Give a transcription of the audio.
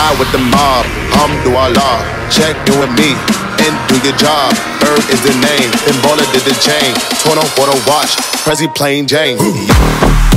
ride with the mob. Alhamdulillah, check you and me and do your job. Bird is the name, then baller did the chain. Torn on water watch, Prezi plain Jane.